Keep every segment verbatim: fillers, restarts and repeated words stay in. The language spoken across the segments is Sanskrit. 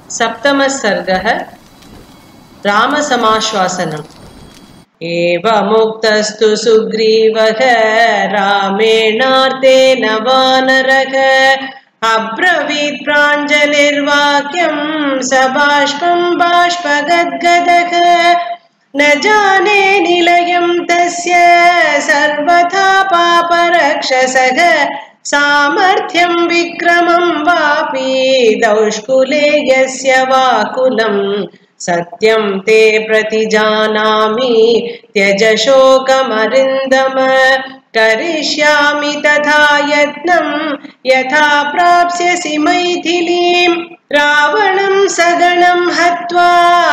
सप्तमः सर्गः रामसमाश्वासनम्। एवमुक्तस्तु सुग्रीवः रामेणार्तेन वानरः अब्रवीत् प्राञ्जलिर्वाक्यं सबाष्पं बाष्पगद्गदः। न जाने निलयं तस्य सर्वथा पापरक्षसः सामर्थ्यं विक्रमं वापि दौष्कुले यस्य वाकुलं सत्यं ते प्रतिजानामि त्यज शोकमरिन्दम। करिष्यामि तथा यत्नं यथा प्राप्स्यसि मैथिलीं रावणं सगणं हत्वा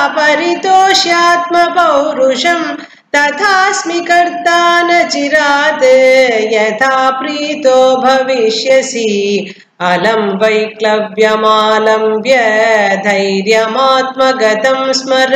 परितोष्यात्मपौरुषं तथास्मि कर्ता न चिरात् यथा प्रीतो भविष्यसि। अलं वैक्लव्यमालम्ब्य धैर्यमात्मगतं स्मर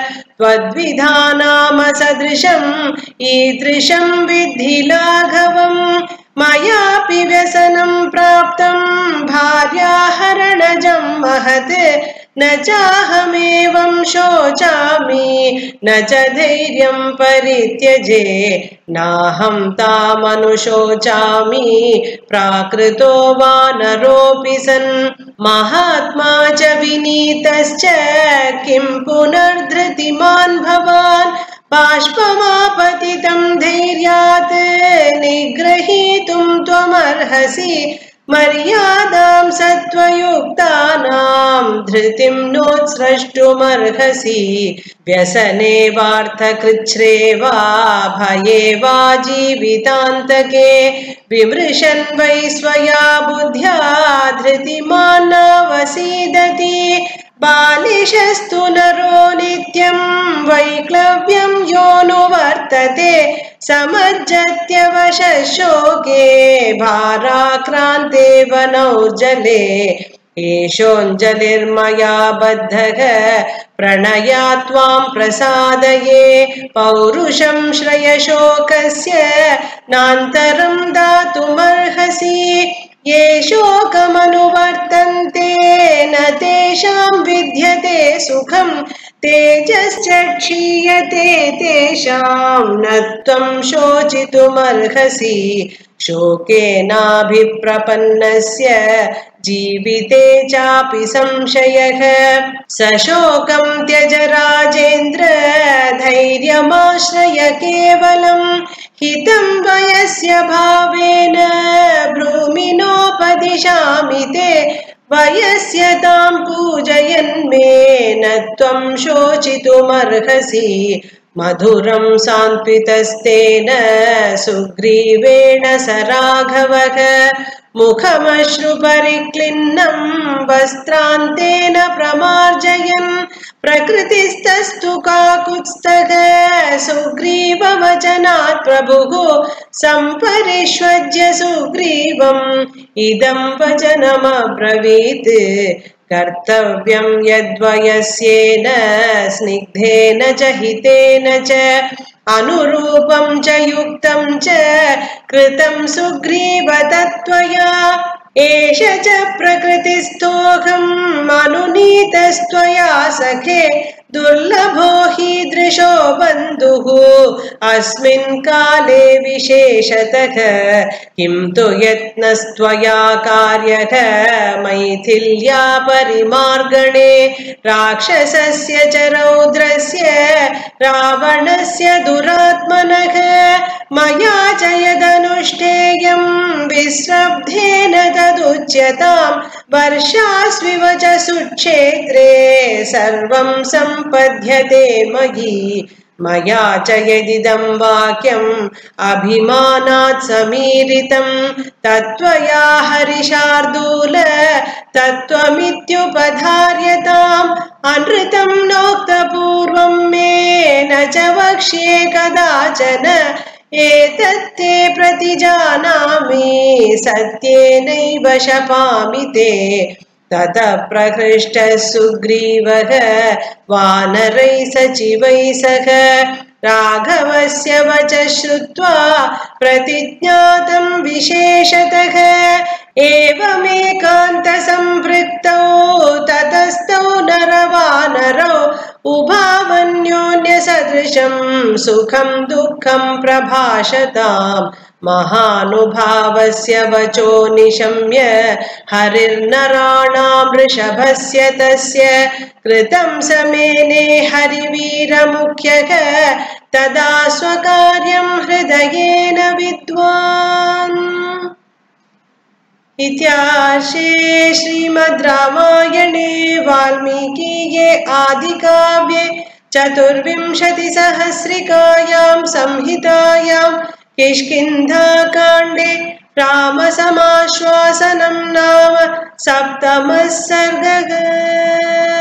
त्वद्विधानामसदृशम् ईदृशं विद्धि लाघवम्। मयापि व्यसनं प्राप्तं भार्याहरणजं महत् न चाहमेवं शोचामि न च धैर्यं परित्यजे। नाहं तामनुशोचामि प्राकृतो वानरोऽपि सन् महात्मा च विनीतश्च किं पुनर्धृतिमान् भवान्। बाष्पमापतितं धैर्यात् निग्रहीतुं त्वमर्हसि मर्यादां सत्त्वयुक्तानां धृतिं नोत्स्रष्टुमर्हसि। व्यसने वार्थकृच्छ्रेवा भये वा जीवितान्तके विमृशन् वै स्वया बुद्ध्या धृतिमान् नावसीदति। बालिशस्तु नरो नित्यं वैक्लव्यं योऽनुवर्तते समज्जत्यवशः शोके भाराक्रान्ते वनौर्जले। एषोऽञ्जलिर्मया बद्धः प्रणया त्वां प्रसादये पौरुषं श्रयशोकस्य नान्तरं दातुमर्हसि। ये शोकमनुवर्तन्ते न तेषां विद्यते सुखं तेजश्च क्षीयते तेषां न त्वं शोचितुमर्हसि। शोकेनाभिप्रपन्नस्य जीविते चापि संशयः सशोकं त्यज राजेन्द्र धैर्यमाश्रय केवलम्। हितं वयस्य भावेन ब्रूमिनोपदिशामि ते वयस्यतां पूजयन् मे न त्वं शोचितुमर्हसि। मधुरं सान्त्वितस्तेन सुग्रीवेण स राघवः मुखमश्रुपरिक्लिन्नं वस्त्रान्तेन प्रमार्जयन्। प्रकृतिस्तस्तु काकुत्स्थः सुग्रीववचनात् प्रभुः सम्परिष्वज्य सुग्रीवम् इदं वचनमब्रवीत्। कर्तव्यं यद्वयस्येन स्निग्धेन च हितेन च अनुरूपं च युक्तं च कृतं सुग्रीव तत्त्वया। एष च प्रकृतिस्थोऽहम् अनुनीतस्त्वया सखे दुर्लभो हीदृशो बन्धुः अस्मिन् काले विशेषतः। किं तु यत्नस्त्वया कार्यः मैथिल्या परिमार्गणे राक्षसस्य च रौद्रस्य रावणस्य दुरात्मनः। मया च यदनुष्ठेयं विश्रब्धेन तदुच्यतां वर्षास्विव च सुक्षेत्रे सर्वं सम्पद्यते मयि। मया च यदिदं वाक्यम् अभिमानात् समीरितं तत्त्वया हरिशार्दूल तत्त्वमित्युपधार्यताम्। अनृतं नोक्तपूर्वं मे न च वक्ष्ये कदाचन एतत्ते प्रतिजानामि सत्येनैव शपामि ते। ततः प्रहृष्टः सुग्रीवः वानरैः सचिवैः सह राघवस्य वचः श्रुत्वा प्रतिज्ञातं विशेषतः। एवमेकान्तसंवृत्तौ ततस्तौ न उभावन्योन्यसदृशं सुखं दुःखं प्रभाषताम् महानुभावस्य वचो निशम्य हरिर्नराणां वृषभस्य तस्य कृतं समेने हरिवीरमुख्यः तदा स्वकार्यं हृदयेन विद्वान्। इत्यार्षे श्रीमद् रामायणे वाल्मीकीये आदिकाव्ये चतुर्विंशतिसहस्रिकायां संहितायां किष्किन्धाकाण्डे रामसमाश्वासनं नाम सप्तमः सर्गः।